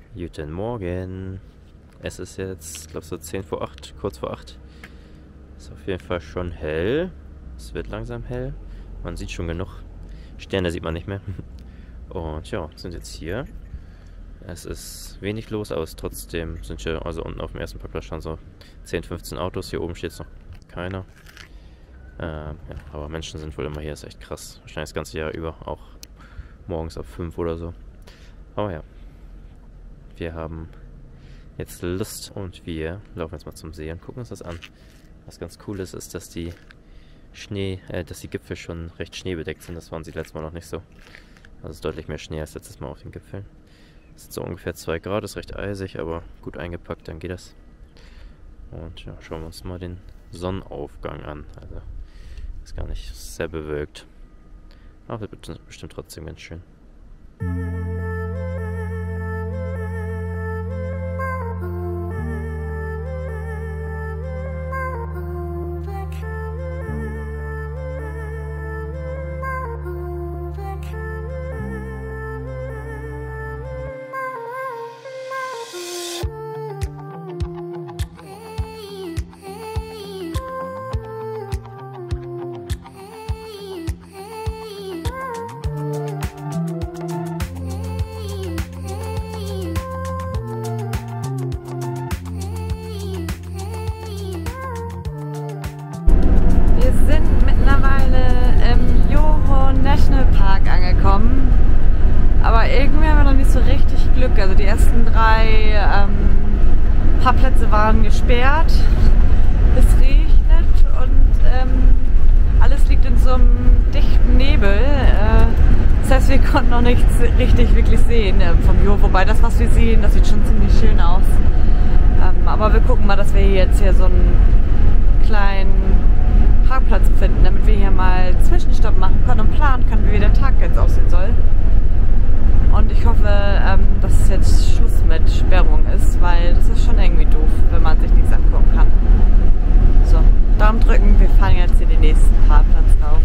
Guten Morgen. Es ist jetzt, glaube ich, so 10 vor 8, kurz vor 8. Ist auf jeden Fall schon hell. Es wird langsam hell. Man sieht schon genug. Sterne sieht man nicht mehr. Und ja, sind jetzt hier. Es ist wenig los, aber trotzdem sind hier, also unten auf dem ersten Parkplatz schon so 10, 15 Autos. Hier oben steht jetzt noch keiner. Ja, aber Menschen sind wohl immer hier, ist echt krass. Wahrscheinlich das ganze Jahr über, auch morgens ab 5 oder so. Aber ja, wir haben jetzt Lust und wir laufen jetzt mal zum See und gucken uns das an. Was ganz cool ist, ist, dass die Gipfel schon recht schneebedeckt sind. Das waren sie letztes Mal noch nicht so. Also es ist deutlich mehr Schnee als letztes Mal auf den Gipfeln. Es sind so ungefähr 2 Grad, ist recht eisig, aber gut eingepackt, dann geht das. Und ja, schauen wir uns mal den Sonnenaufgang an. Also ist gar nicht sehr bewölkt. Aber wird bestimmt trotzdem ganz schön. Angekommen, aber irgendwie haben wir noch nicht so richtig Glück. Also die ersten 3 Parkplätze waren gesperrt, es regnet und alles liegt in so einem dichten Nebel. Das heißt, wir konnten noch nichts richtig wirklich sehen vom Jo, wobei das, was wir sehen, das sieht schon ziemlich schön aus. Aber wir gucken mal, dass wir jetzt hier so einen kleinen Parkplatz finden, damit wir hier mal Zwischenstopp machen können und planen können, wie der Tag jetzt aussehen soll. Und ich hoffe, dass es jetzt Schluss mit Sperrung ist, weil das ist schon irgendwie doof, wenn man sich nichts angucken kann. So, Daumen drücken, wir fahren jetzt in den nächsten Parkplatz rauf.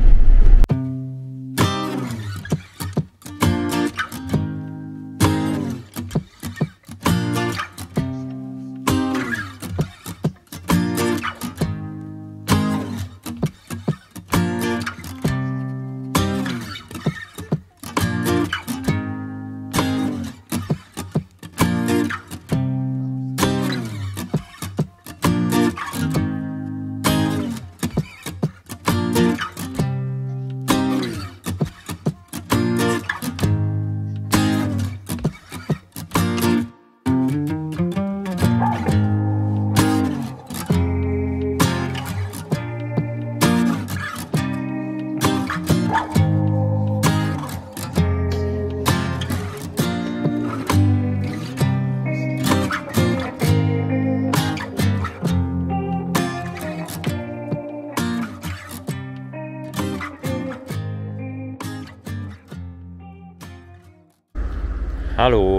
Hallo,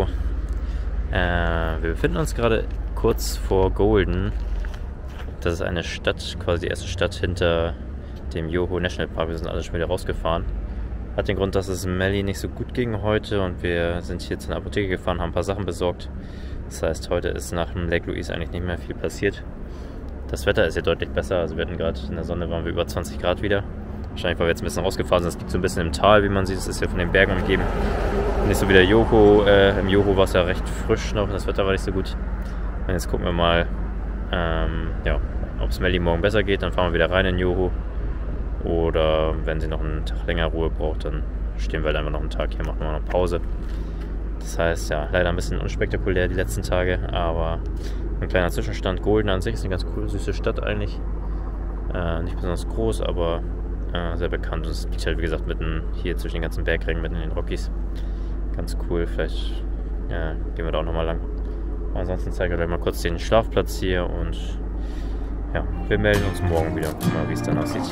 wir befinden uns gerade kurz vor Golden. Das ist eine Stadt, quasi die erste Stadt hinter dem Yoho National Park. Wir sind alle schon wieder rausgefahren. Hat den Grund, dass es Melly nicht so gut ging heute und wir sind hier zu einer Apotheke gefahren, haben ein paar Sachen besorgt. Das heißt, heute ist nach dem Lake Louise eigentlich nicht mehr viel passiert. Das Wetter ist hier deutlich besser, also wir hatten gerade in der Sonne, waren wir über 20 Grad wieder. Wahrscheinlich, weil wir jetzt ein bisschen rausgefahren sind. Es liegt so ein bisschen im Tal, wie man sieht. Es ist ja von den Bergen umgeben. Nicht so wie der Yoho. Im Yoho war es ja recht frisch noch. Das Wetter war nicht so gut. Und jetzt gucken wir mal, ja, ob es Melly morgen besser geht. Dann fahren wir wieder rein in Yoho. Oder wenn sie noch einen Tag länger Ruhe braucht, dann stehen wir halt einfach noch einen Tag hier, machen wir noch Pause. Das heißt, ja, leider ein bisschen unspektakulär die letzten Tage. Aber ein kleiner Zwischenstand. Golden an sich ist eine ganz coole, süße Stadt eigentlich. Nicht besonders groß, aber sehr bekannt. Und es liegt halt, wie gesagt, mitten hier zwischen den ganzen Bergrängen, mitten in den Rockies. Ganz cool. Vielleicht gehen wir da auch nochmal lang. Aber ansonsten zeige ich euch mal kurz den Schlafplatz hier und ja, wir melden uns morgen wieder. Gucken mal, wie es dann aussieht.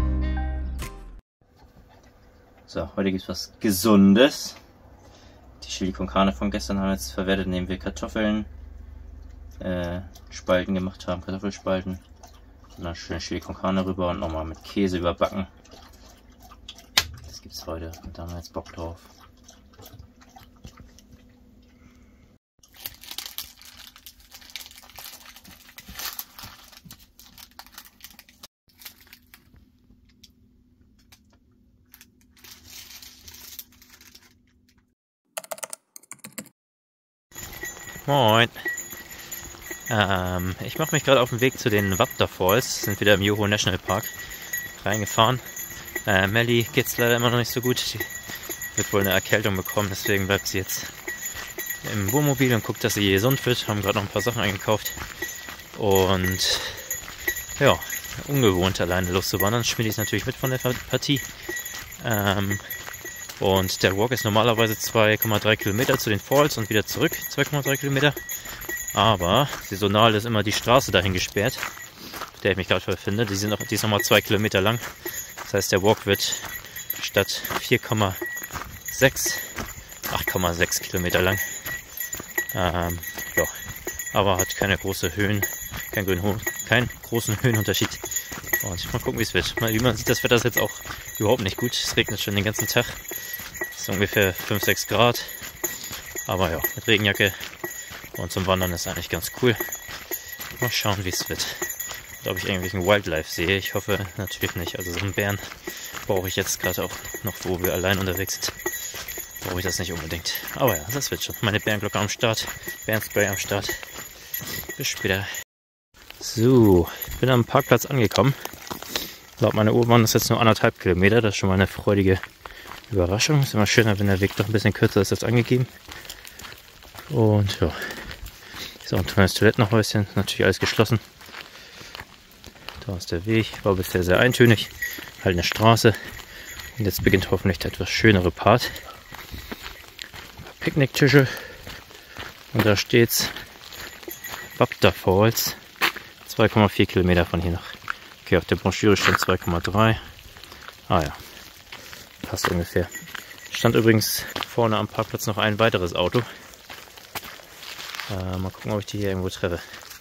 So, heute gibt es was Gesundes. Die Chili con Carne von gestern haben wir jetzt verwertet, indem wir Kartoffeln Spalten gemacht haben, Kartoffelspalten. Und dann schön Chili con Carne rüber und nochmal mit Käse überbacken. Das gibt's heute und da haben wir jetzt Bock drauf. Moin. Ich mache mich gerade auf den Weg zu den Wapta Falls. Sind wieder im Yoho National Park reingefahren. Melli geht's leider immer noch nicht so gut. Die wird wohl eine Erkältung bekommen, deswegen bleibt sie jetzt im Wohnmobil und guckt, dass sie gesund wird. Haben gerade noch ein paar Sachen eingekauft. Und ja, ungewohnt alleine loszuwandern. Schmiedi ist natürlich mit von der Partie. Und der Walk ist normalerweise 2,3 Kilometer zu den Falls und wieder zurück 2,3 Kilometer. Aber saisonal ist immer die Straße dahin gesperrt, auf der ich mich gerade befinde. Die ist nochmal 2 Kilometer lang. Das heißt, der Walk wird statt 4,6 8,6 Kilometer lang. Ja, aber hat keine große keinen großen Höhenunterschied. Und mal gucken, wie es wird. Wie man sieht, das Wetter ist jetzt auch überhaupt nicht gut. Es regnet schon den ganzen Tag. Es ist ungefähr 5-6 Grad. Aber ja, mit Regenjacke und zum Wandern ist eigentlich ganz cool. Mal schauen, wie es wird. Und ob ich irgendwelchen Wildlife sehe. Ich hoffe natürlich nicht. Also so einen Bären brauche ich jetzt gerade auch noch, wo wir allein unterwegs sind. Brauche ich das nicht unbedingt. Aber ja, das wird schon. Meine Bärenglocke am Start. Bärenspray am Start. Bis später. So, ich bin am Parkplatz angekommen. Laut meiner Uhr waren es jetzt nur 1,5 Kilometer. Das ist schon mal eine freudige Überraschung. Ist immer schöner, wenn der Weg doch ein bisschen kürzer ist als angegeben. Und ja, ist auch ein kleines Toilettenhäuschen. Natürlich alles geschlossen. Da ist der Weg. War bisher sehr eintönig. Halt eine Straße. Und jetzt beginnt hoffentlich der etwas schönere Part. Picknicktische. Und da steht's. Wapta Falls. 2,4 Kilometer von hier noch. Okay, auf der Broschüre stand 2,3. Ah ja, passt ungefähr. Stand übrigens vorne am Parkplatz noch ein weiteres Auto. Mal gucken, ob ich die hier irgendwo treffe.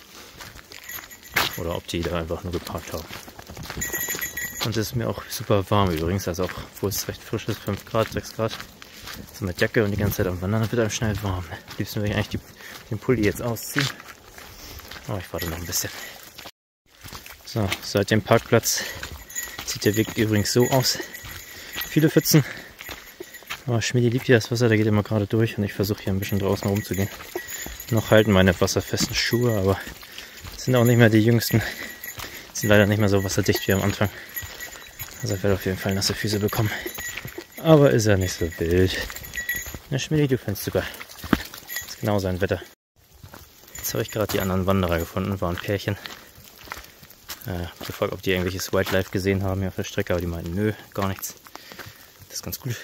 Oder ob die da einfach nur geparkt haben. Und es ist mir auch super warm übrigens. Also auch, obwohl es recht frisch ist, 5 Grad, 6 Grad. So mit Jacke und die ganze Zeit am Wandern, dann wird einem schnell warm. Am liebsten würde ich eigentlich den Pulli jetzt ausziehen. Aber ich warte noch ein bisschen. So, seit dem Parkplatz sieht der Weg übrigens so aus. Viele Pfützen. Aber Schmiedi liebt ja das Wasser, der geht immer gerade durch und ich versuche hier ein bisschen draußen rumzugehen. Noch halten meine wasserfesten Schuhe, aber sind auch nicht mehr die jüngsten. Sind leider nicht mehr so wasserdicht wie am Anfang. Also ich werde auf jeden Fall nasse Füße bekommen. Aber ist ja nicht so wild. Na Schmiedi, du findest sogar. Das ist genau sein Wetter. Jetzt habe ich gerade die anderen Wanderer gefunden, war ein Pärchen. Gefragt, ob die irgendwelches Wildlife gesehen haben hier auf der Strecke, aber die meinten, nö, gar nichts. Das ist ganz gut.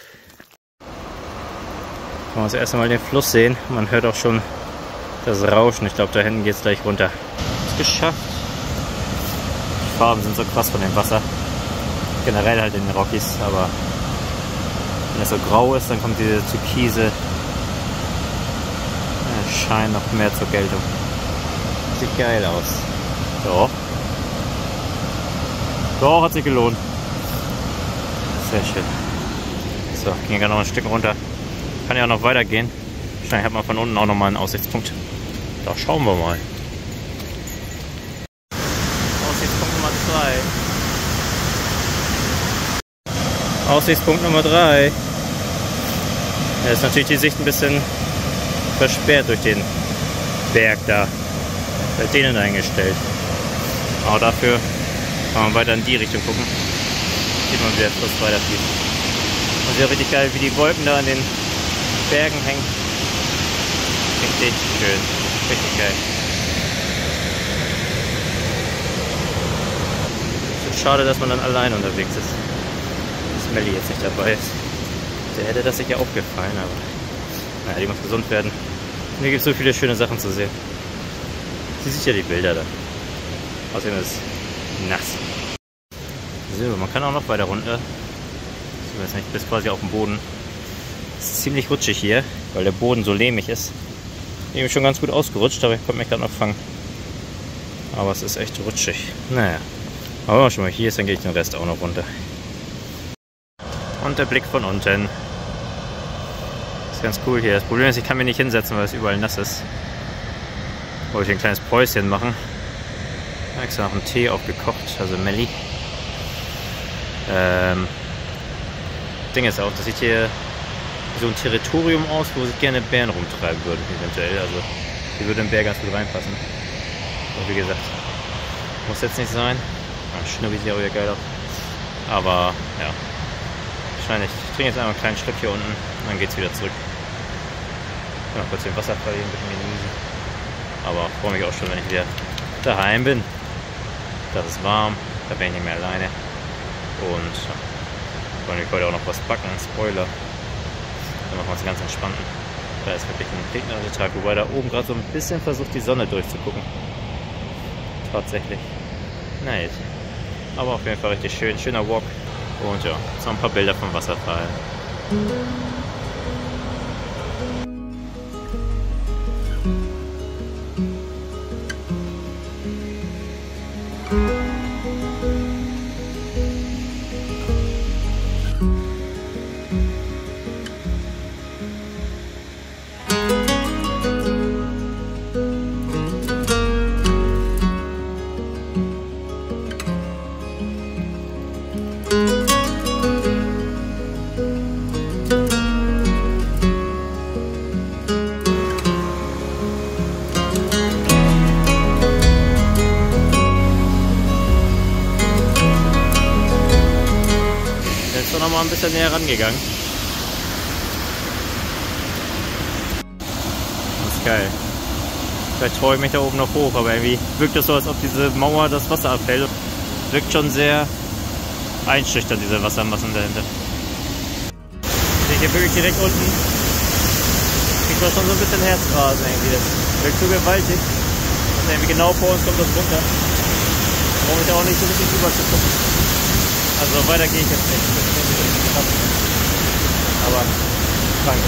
Kann man das erste Mal den Fluss sehen. Man hört auch schon das Rauschen. Ich glaube, da hinten geht es gleich runter. Ist geschafft. Die Farben sind so krass von dem Wasser. Generell halt in den Rockies, aber wenn es so grau ist, dann kommt diese türkise Schein noch mehr zur Geltung. Sieht geil aus. So. Doch, hat sich gelohnt. Sehr schön. So, ging ja noch ein Stück runter. Kann ja auch noch weitergehen. Wahrscheinlich hat man von unten auch nochmal einen Aussichtspunkt. Da schauen wir mal. Aussichtspunkt Nummer 3. Aussichtspunkt Nummer 3. Ja, ist natürlich die Sicht ein bisschen versperrt durch den Berg da. Bei denen eingestellt. Aber dafür kann man weiter in die Richtung gucken. Sieht man, wie der Fluss weiterfließt. Und sehr richtig geil, wie die Wolken da an den Bergen hängen. Richtig schön. Richtig geil. Es ist schade, dass man dann allein unterwegs ist. Dass Melli jetzt nicht dabei ist. Der hätte das sicher auch gefallen, aber naja, die muss gesund werden. Und hier gibt es so viele schöne Sachen zu sehen. Sie sieht ja die Bilder da. Außerdem ist es nass. So, man kann auch noch weiter runter. So, jetzt nicht bis quasi auf dem Boden. Es ist ziemlich rutschig hier, weil der Boden so lehmig ist. Ich bin schon ganz gut ausgerutscht, aber ich konnte mich gerade noch fangen. Aber es ist echt rutschig. Naja. Aber wenn man schon mal hier ist, dann gehe ich den Rest auch noch runter. Und der Blick von unten. Ist ganz cool hier. Das Problem ist, ich kann mich nicht hinsetzen, weil es überall nass ist. Wollte ich ein kleines Päuschen machen. Ich habe extra noch einen Tee aufgekocht, also Melli. Ding ist auch, das sieht hier so ein Territorium aus, wo sich gerne Bären rumtreiben würden, eventuell. Also hier würde ein Bär ganz gut reinpassen. Und wie gesagt, muss jetzt nicht sein. Schnurri sieht ja auch wieder geil aus. Aber ja, wahrscheinlich. Ich trinke jetzt einfach einen kleinen Schluck hier unten und dann geht's wieder zurück. Ich kann noch kurz den Wasserfall hier ein bisschen genießen. Aber freue mich auch schon, wenn ich wieder daheim bin. Das ist warm, da bin ich nicht mehr alleine. Und ja, wollen wir heute auch noch was backen, Spoiler. Dann machen wir uns ganz entspannt. Da ist wirklich ein regnerischer Tag, wobei da oben gerade so ein bisschen versucht, die Sonne durchzugucken. Tatsächlich. Nice. Aber auf jeden Fall richtig schön, schöner Walk. Und ja, jetzt noch ein paar Bilder vom Wasserfall. Noch mal ein bisschen näher rangegangen. Das ist geil. Vielleicht traue ich mich da oben noch hoch, aber irgendwie wirkt es so, als ob diese Mauer das Wasser abfällt. Wirkt schon sehr einschüchternd, diese Wassermassen dahinter. Ich hier wirklich direkt unten. Ich krieg schon so ein bisschen Herzrasen irgendwie. Das wirkt so gewaltig. Und irgendwie genau vor uns kommt das runter. Brauche ich da auch nicht so richtig rüber zu gucken. Also weiter gehe ich jetzt nicht. Aber danke.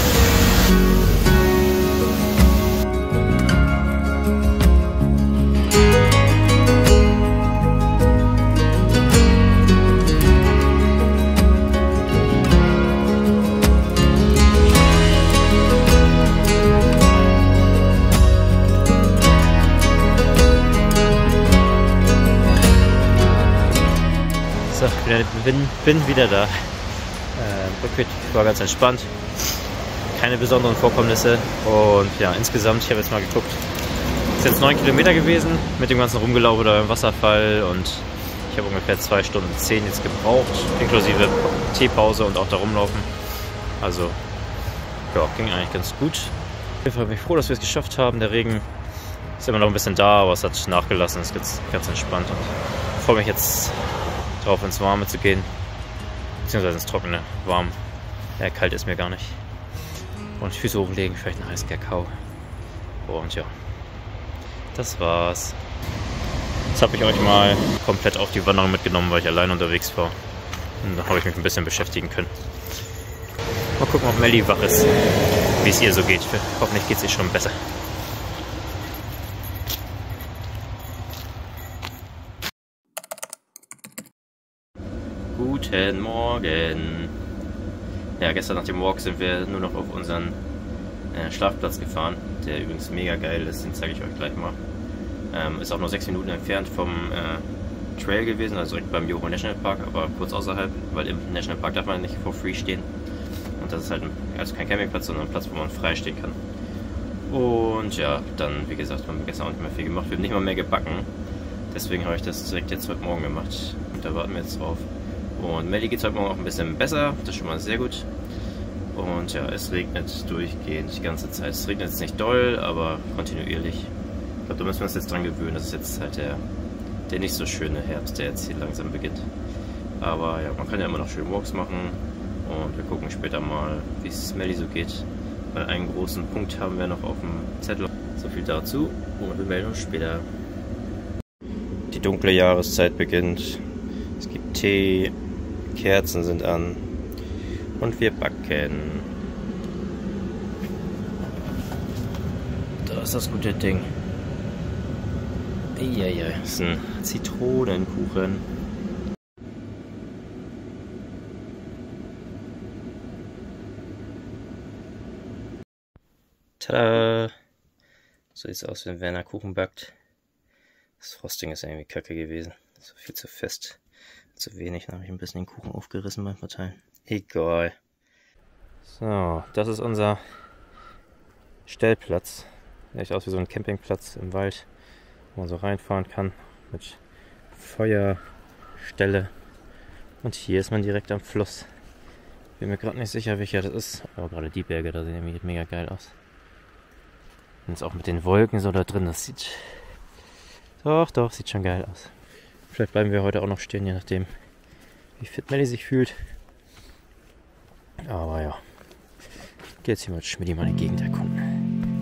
So, bin wieder da. Rückweg war ganz entspannt. Keine besonderen Vorkommnisse. Und ja, insgesamt, ich habe jetzt mal geguckt, ist jetzt 9 Kilometer gewesen mit dem ganzen Rumgelaufen da im Wasserfall. Und ich habe ungefähr 2 Stunden 10 jetzt gebraucht, inklusive Teepause und auch da rumlaufen. Also, ja, ging eigentlich ganz gut. Auf jeden Fall bin ich froh, dass wir es geschafft haben. Der Regen ist immer noch ein bisschen da, aber es hat nachgelassen. Es ist ganz entspannt. Und ich freue mich jetzt drauf, ins Warme zu gehen. Beziehungsweise ins Trockene. Warm. Ja, kalt ist mir gar nicht. Und Füße hochlegen, vielleicht einen heißen Kakao. Und ja, das war's. Jetzt habe ich euch mal komplett auf die Wanderung mitgenommen, weil ich allein unterwegs war. Und da habe ich mich ein bisschen beschäftigen können. Mal gucken, ob Melli wach ist, wie es ihr so geht. Hoffentlich geht es ihr schon besser. Guten Morgen. Ja, gestern nach dem Walk sind wir nur noch auf unseren Schlafplatz gefahren, der übrigens mega geil ist, den zeige ich euch gleich mal. Ist auch nur 6 Minuten entfernt vom Trail gewesen, also direkt beim Yoho National Park, aber kurz außerhalb, weil im National Park darf man nicht for free stehen. Und das ist halt also kein Campingplatz, sondern ein Platz, wo man frei stehen kann. Und ja, dann, wie gesagt, haben wir gestern auch nicht mehr viel gemacht. Wir haben nicht mal mehr gebacken. Deswegen habe ich das direkt jetzt heute Morgen gemacht. Und da warten wir jetzt drauf. Und Melli geht es heute Morgen auch ein bisschen besser. Das ist schon mal sehr gut. Und ja, es regnet durchgehend die ganze Zeit. Es regnet jetzt nicht doll, aber kontinuierlich. Ich glaube, da müssen wir uns jetzt dran gewöhnen. Das ist jetzt halt der nicht so schöne Herbst, der jetzt hier langsam beginnt. Aber ja, man kann ja immer noch schön Walks machen. Und wir gucken später mal, wie es Melli so geht. Weil einen großen Punkt haben wir noch auf dem Zettel. So viel dazu. Und wir melden uns später. Die dunkle Jahreszeit beginnt. Es gibt Tee, Kerzen sind an und wir backen. ist das gute Ding. Eieiei, das ist ein Zitronenkuchen. Tada! So sieht es aus, wenn Werner Kuchen backt. Das Frosting ist irgendwie kacke gewesen. Das war viel zu fest. Zu wenig, dann habe ich ein bisschen den Kuchen aufgerissen beim Verteilen. Egal. So, das ist unser Stellplatz. Sieht aus wie so ein Campingplatz im Wald, wo man so reinfahren kann mit Feuerstelle. Und hier ist man direkt am Fluss. Bin mir gerade nicht sicher, welcher das ist. Aber gerade die Berge, da sehen nämlich mega geil aus. Und jetzt auch mit den Wolken so da drin, das sieht... Doch, sieht schon geil aus. Vielleicht bleiben wir heute auch noch stehen, je nachdem, wie fit Melli sich fühlt. Aber ja, ich gehe jetzt hier mit Schmidti mal die Gegend erkunden.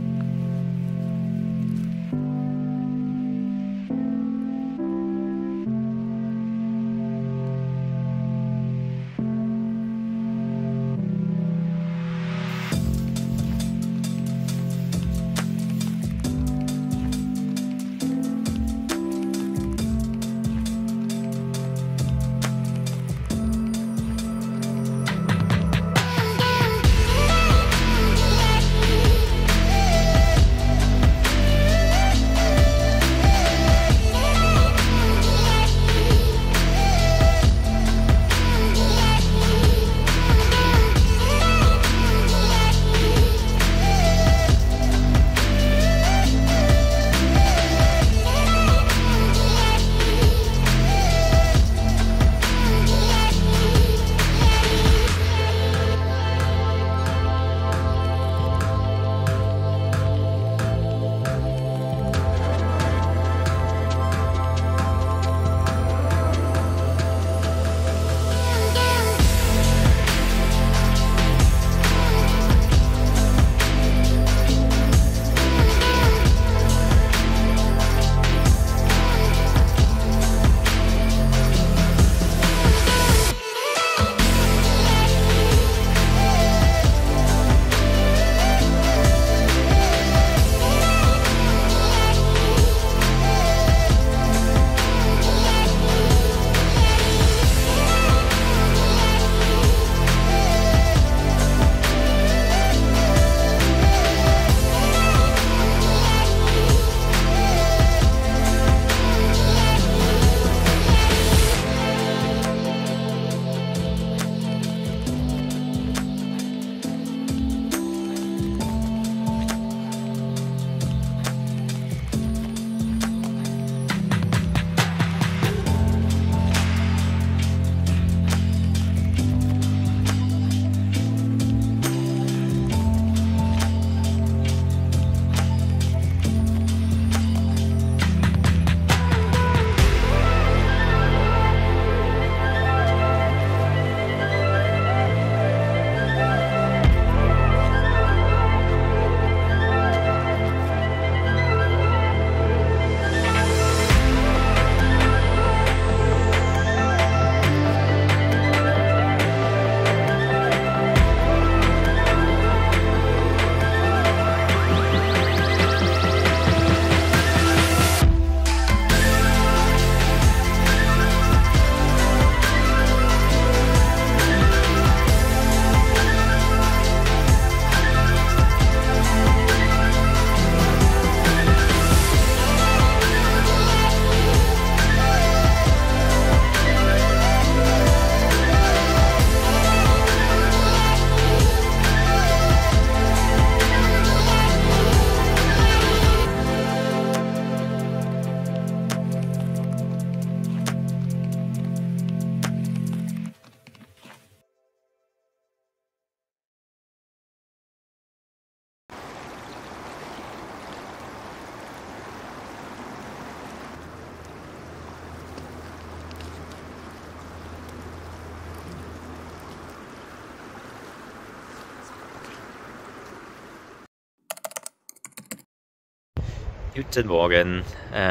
Guten Morgen.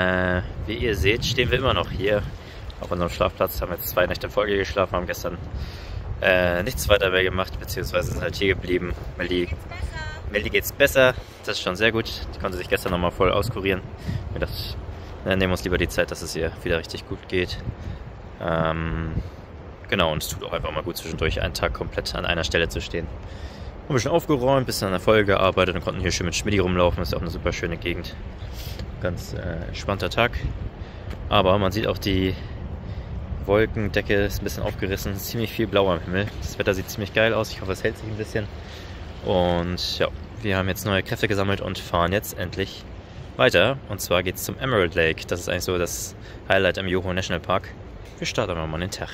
Wie ihr seht, stehen wir immer noch hier auf unserem Schlafplatz. Haben jetzt 2 Nächte in Folge geschlafen, haben gestern nichts weiter mehr gemacht, beziehungsweise sind halt hier geblieben. Melli geht's besser. Das ist schon sehr gut. Die konnte sich gestern nochmal voll auskurieren. Ich dachte, nehmen wir uns lieber die Zeit, dass es ihr wieder richtig gut geht. Genau, und es tut auch einfach mal gut, zwischendurch einen Tag komplett an einer Stelle zu stehen. Ein bisschen aufgeräumt, ein bisschen an der Folge gearbeitet und konnten hier schön mit Schmidti rumlaufen. Das ist auch eine super schöne Gegend. Ganz entspannter Tag. Aber man sieht auch die Wolkendecke ist ein bisschen aufgerissen. Ziemlich viel Blau am Himmel. Das Wetter sieht ziemlich geil aus. Ich hoffe, es hält sich ein bisschen. Und ja, wir haben jetzt neue Kräfte gesammelt und fahren jetzt endlich weiter. Und zwar geht es zum Emerald Lake. Das ist eigentlich so das Highlight im Yoho National Park. Wir starten aber mal den Tag.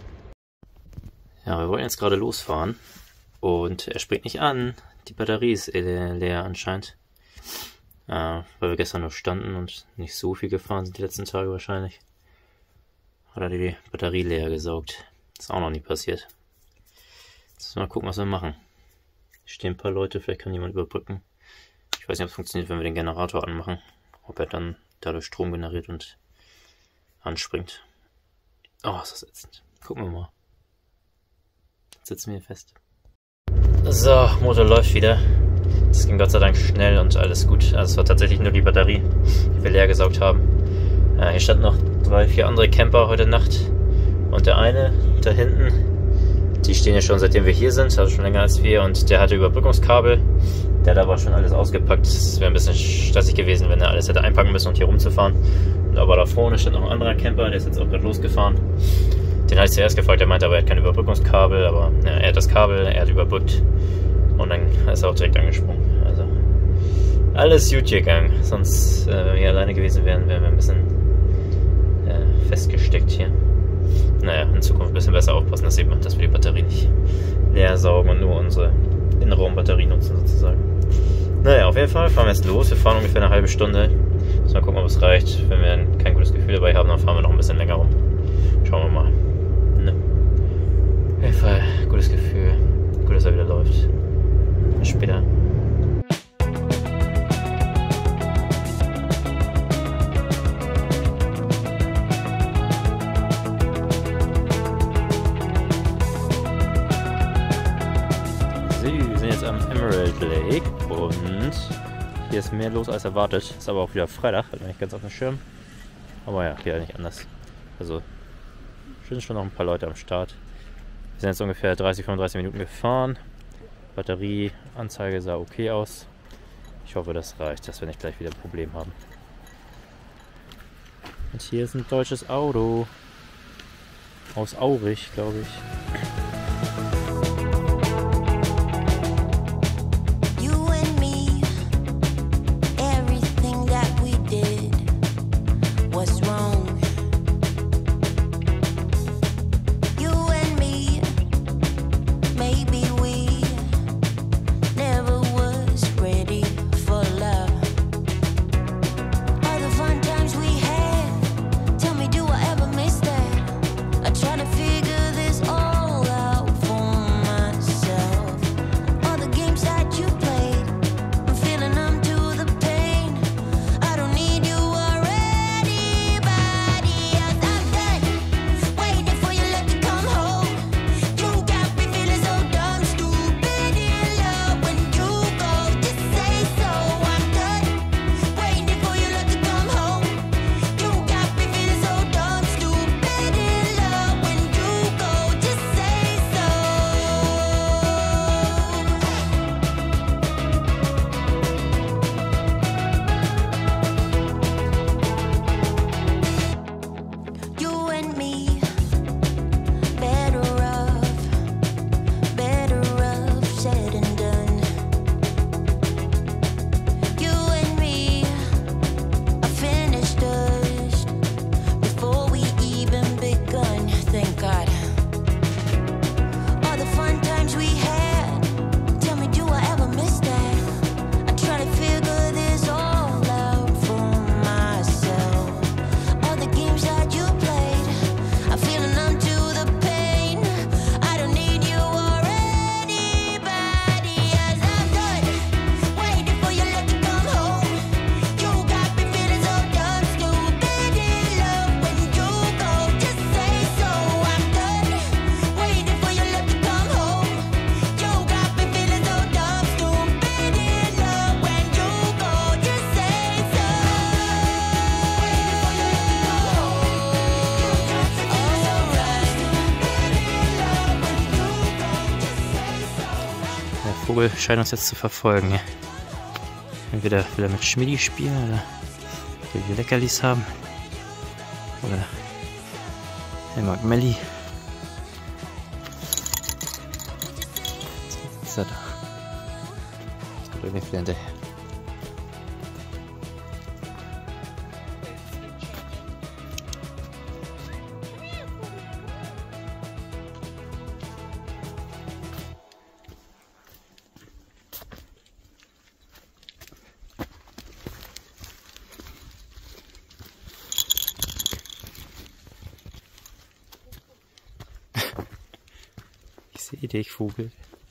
Ja, wir wollen jetzt gerade losfahren. Und er springt nicht an. Die Batterie ist leer anscheinend. Weil wir gestern noch standen und nicht so viel gefahren sind die letzten Tage wahrscheinlich. Hat er die Batterie leer gesaugt. Das ist auch noch nie passiert. Jetzt müssen wir mal gucken, was wir machen. Hier stehen ein paar Leute, vielleicht kann jemand überbrücken. Ich weiß nicht, ob es funktioniert, wenn wir den Generator anmachen. Ob er dann dadurch Strom generiert und anspringt. Oh, ist das ätzend. Gucken wir mal. Jetzt sitzen wir hier fest. So, Motor läuft wieder. Das ging Gott sei Dank schnell und alles gut. Also es war tatsächlich nur die Batterie, die wir leer gesaugt haben. Hier standen noch 3, 4 andere Camper heute Nacht. Und der eine da hinten, die stehen ja schon seitdem wir hier sind, also schon länger als wir. Und der hatte Überbrückungskabel. Der hat aber schon alles ausgepackt. Es wäre ein bisschen stressig gewesen, wenn er alles hätte einpacken müssen und hier rumzufahren. Und aber da vorne stand noch ein anderer Camper, der ist jetzt auch gerade losgefahren. Den hatte ich zuerst gefragt, der meinte aber, er hat kein Überbrückungskabel. Aber ja, er hat das Kabel, er hat überbrückt. Und dann ist er auch direkt angesprungen. Also alles gut gegangen. Sonst, wenn wir hier alleine gewesen wären, wären wir ein bisschen festgesteckt hier. Naja, in Zukunft ein bisschen besser aufpassen, dass wir die Batterie nicht leer saugen und nur unsere Innenraumbatterie nutzen sozusagen. Naja, auf jeden Fall fahren wir jetzt los. Wir fahren ungefähr eine halbe Stunde. Müssen mal gucken, ob es reicht. Wenn wir kein gutes Gefühl dabei haben, dann fahren wir noch ein bisschen länger rum. Schauen wir mal. Ne? Auf jeden Fall gutes Gefühl. Gut, dass er wieder läuft. Bis später. Wir sind jetzt am Emerald Lake und hier ist mehr los als erwartet. Ist aber auch wieder Freitag, hat man nicht ganz auf dem Schirm. Aber ja, geht ja nicht anders. Also sind schon noch ein paar Leute am Start. Wir sind jetzt ungefähr 30-35 Minuten gefahren. Batterieanzeige sah okay aus. Ich hoffe, das reicht, dass wir nicht gleich wieder ein Problem haben. Und hier ist ein deutsches Auto. Aus Aurich, glaube ich. Tell me, do I ever miss that? I try to figure this all Vogel scheint uns jetzt zu verfolgen. Entweder will er mit Schmidti spielen oder will die Leckerlis haben. Oder er mag Melli. Jetzt ist er da. Ich komme irgendwie wieder hinterher. Ich sehe dich, Vogel.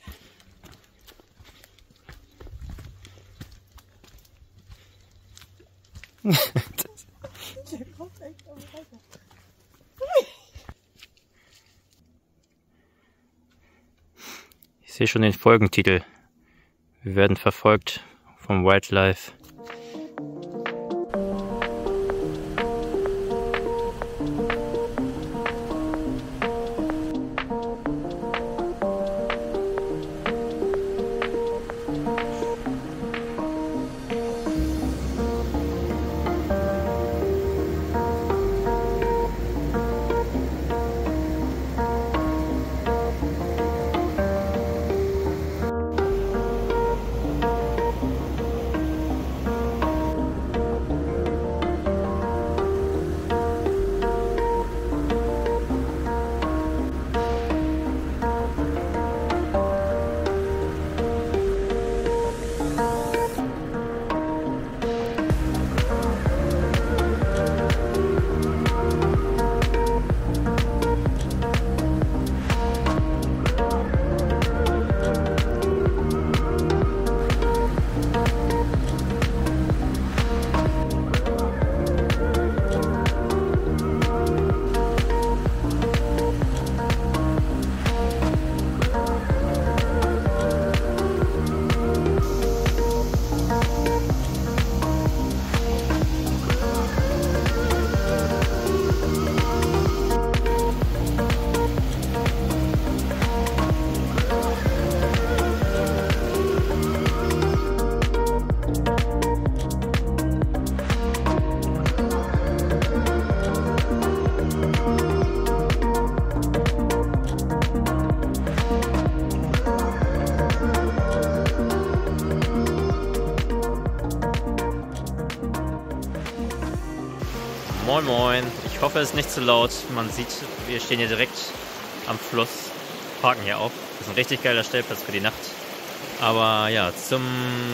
Ich sehe schon den Folgentitel. Wir werden verfolgt vom Wildlife. Moin Moin, ich hoffe es ist nicht zu laut. Man sieht, wir stehen hier direkt am Fluss, parken hier auch. Das ist ein richtig geiler Stellplatz für die Nacht. Aber ja, zum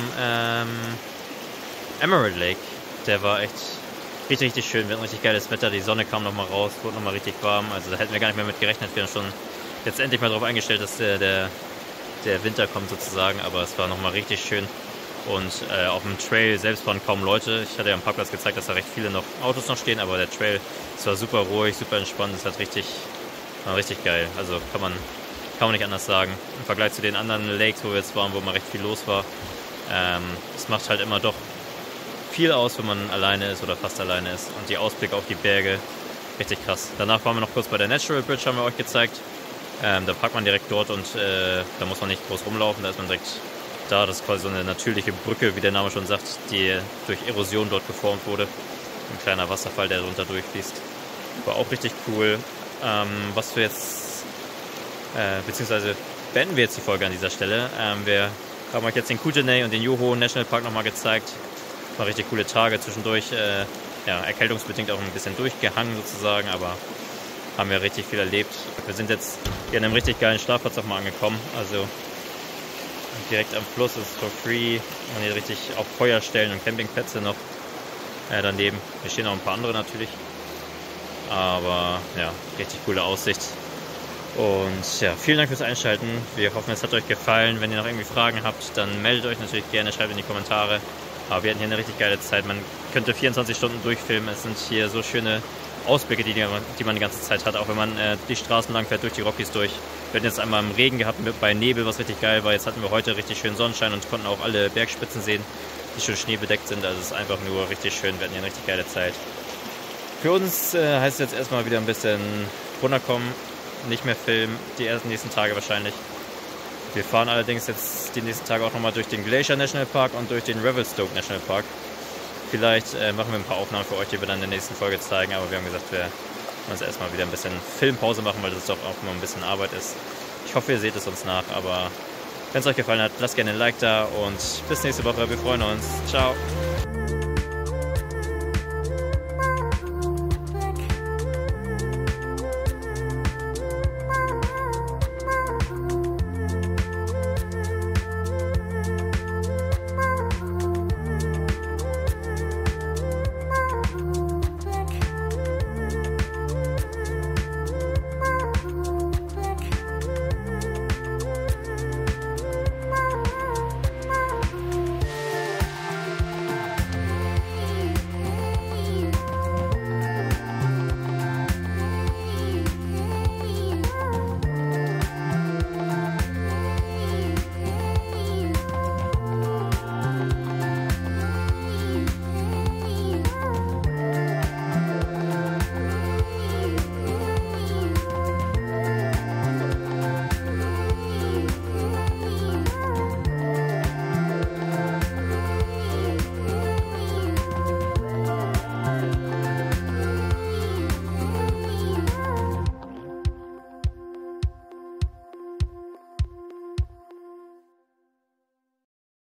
Emerald Lake, der war echt richtig schön. Wir hatten richtig geiles Wetter, die Sonne kam nochmal raus, wurde nochmal richtig warm. Also da hätten wir gar nicht mehr mit gerechnet. Wir haben schon jetzt endlich mal darauf eingestellt, dass der Winter kommt sozusagen. Aber es war nochmal richtig schön. Und auf dem Trail selbst waren kaum Leute. Ich hatte ja am Parkplatz gezeigt, dass da recht viele Autos noch stehen, aber der Trail, es war super ruhig, super entspannt. Es war richtig geil. Also kann man nicht anders sagen. Im Vergleich zu den anderen Lakes, wo wir jetzt waren, wo mal recht viel los war. Es macht halt immer doch viel aus, wenn man alleine ist oder fast alleine ist. Und die Ausblicke auf die Berge, richtig krass. Danach waren wir noch kurz bei der Natural Bridge, haben wir euch gezeigt. Da parkt man direkt dort und da muss man nicht groß rumlaufen, da ist man direkt da. Das ist quasi so eine natürliche Brücke, wie der Name schon sagt, die durch Erosion dort geformt wurde. Ein kleiner Wasserfall, der drunter durchfließt. War auch richtig cool. Was wir jetzt, beziehungsweise beenden wir jetzt die Folge an dieser Stelle. Wir haben euch jetzt den Kootenay und den Yoho National Park nochmal gezeigt. War richtig coole Tage zwischendurch. Ja, erkältungsbedingt auch ein bisschen durchgehangen sozusagen, aber haben wir richtig viel erlebt. Wir sind jetzt hier an einem richtig geilen Schlafplatz auch mal angekommen. Also direkt am Fluss ist for free. Man hier richtig auch Feuerstellen und Campingplätze noch daneben. Hier stehen auch ein paar andere natürlich. Aber ja, richtig coole Aussicht. Und ja, vielen Dank fürs Einschalten. Wir hoffen, es hat euch gefallen. Wenn ihr noch irgendwie Fragen habt, dann meldet euch natürlich gerne, schreibt in die Kommentare. Aber wir hatten hier eine richtig geile Zeit. Man könnte 24 Stunden durchfilmen. Es sind hier so schöne Ausblicke, die man die ganze Zeit hat, auch wenn man die Straßen lang fährt, durch die Rockies durch. Wir hatten jetzt einmal im Regen gehabt bei Nebel, was richtig geil war. Jetzt hatten wir heute richtig schön Sonnenschein und konnten auch alle Bergspitzen sehen, die schon schneebedeckt sind. Also es ist einfach nur richtig schön. Wir hatten hier eine richtig geile Zeit. Für uns heißt es jetzt erstmal wieder ein bisschen runterkommen, nicht mehr filmen, die ersten nächsten Tage wahrscheinlich. Wir fahren allerdings jetzt die nächsten Tage auch nochmal durch den Glacier National Park und durch den Revelstoke National Park. Vielleicht machen wir ein paar Aufnahmen für euch, die wir dann in der nächsten Folge zeigen, aber wir haben gesagt, wir uns erstmal wieder ein bisschen Filmpause machen, weil das doch auch immer ein bisschen Arbeit ist. Ich hoffe, ihr seht es uns nach, aber wenn es euch gefallen hat, lasst gerne ein Like da und bis nächste Woche. Wir freuen uns. Ciao!